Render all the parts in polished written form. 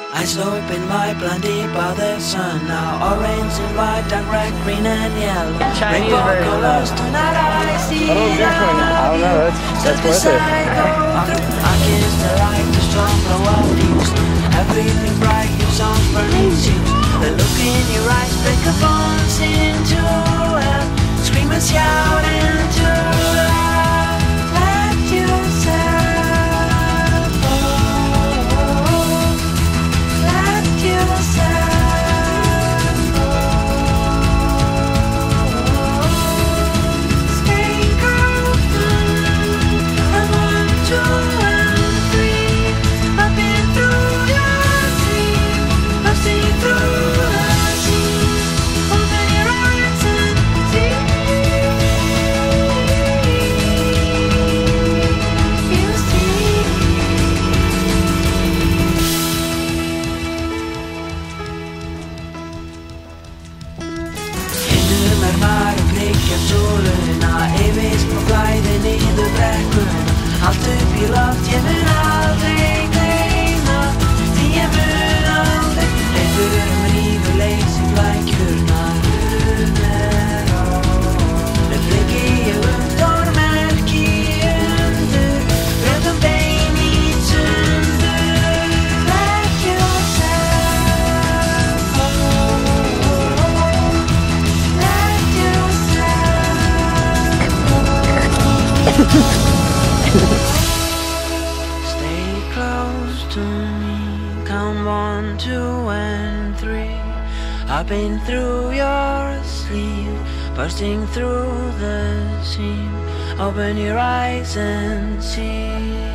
Eyes open wide, blinded by the sun. Now orange and white, dark red, green and yellow. Rainbow colors tonight I see. I don't know, that's worth it. I kiss the light, the strong glow of these. Everything bright, your songs burning seems. The look in your eyes break a bones into hell. Scream and shout into love. Let yourself go. Let yourself go. Stay grounded. And 1, 2, and 3. I've been through your dream. I've seen through the scene. Open your eyes and see. You see. Hindum bara blikkja sóluna. Evist má flæði niður brekkuna. Allt upp í loft, ég mun aldrei gleyma. Því ég mun aldrei. Einhverjum rífur leysi flækjurnar er á. Með fliki ég stórmerki undur. Brjótum bein í sundur. Let yourself go. Let yourself go. Stay close to me. Count 1, 2, and 3. I've been through your sleeve, bursting through the seam. Open your eyes and see.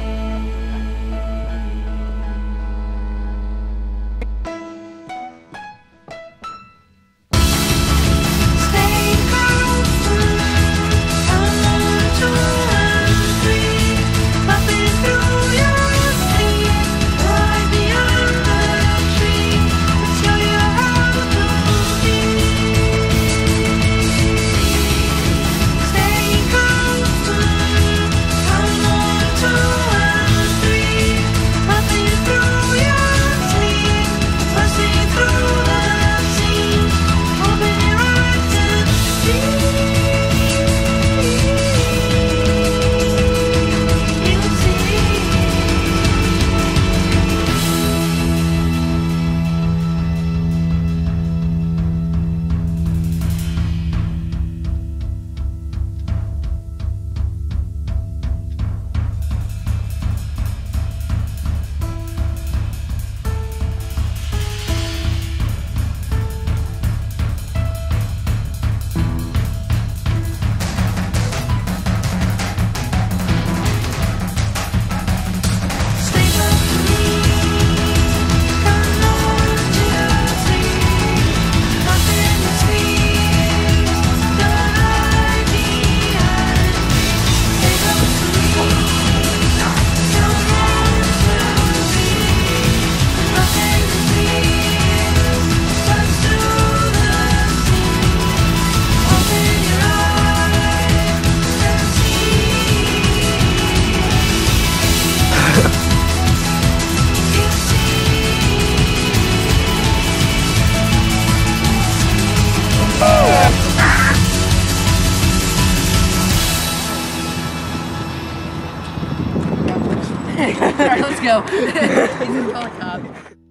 Stay close to me. Count 1, 2, and 3. I've been through your sleep, right beyond the tree. Let's show you how to be. Stay close to me. Count 1, 2, and 3. I've been through your sleep, bursting through the seam. Open your eyes and see. You see. Stay close to me. Count 1, 2, 3. Nothing is fears. Don't hide behind me. Stay close to me. Count 1, 2, 3. Nothing is fears. Burst through the seam. Open your eyes and see. You see. Alright, let's go. Call a cop.